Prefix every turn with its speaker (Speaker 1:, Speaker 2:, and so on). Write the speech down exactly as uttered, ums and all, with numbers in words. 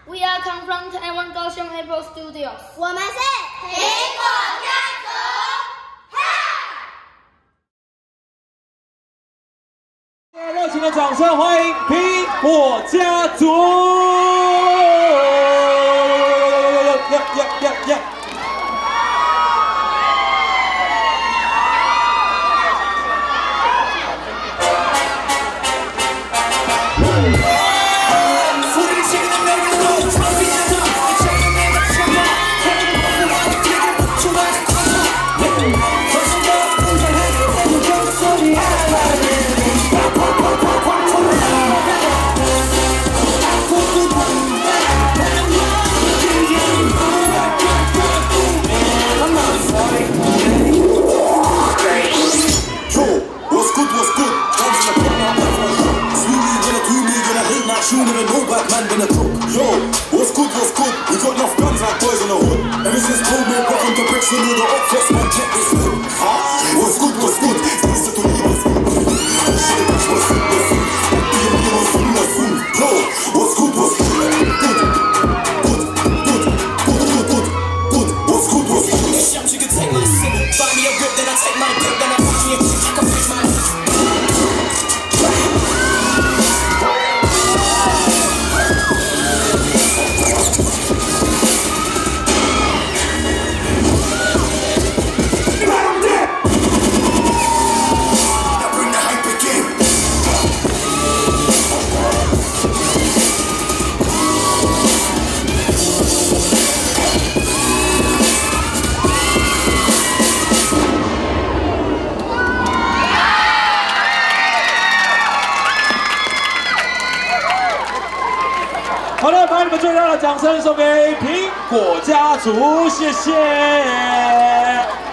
Speaker 1: We are come from Taiwan 高雄 Apple Studios。
Speaker 2: 我们是苹果家族。
Speaker 3: 热情的掌声欢迎苹果家族！呀呀呀呀！
Speaker 4: You never know bad man been a crook. Yo, what's good, what's good? We got enough guns like boys in the hood. Ever since COVID, back on the bricks, you know the up first man check this hood. Huh? What's good, what's good? These little niggas. Yo, what's good, what's good? Good, good, good, good, good, good, good. What's good, what's good? Shams, you can take my city. Buy me a whip, then I take my dick, then I put me a chick, I can fix my.
Speaker 3: 好的，把你们最大的掌声送给苹果家族，谢谢。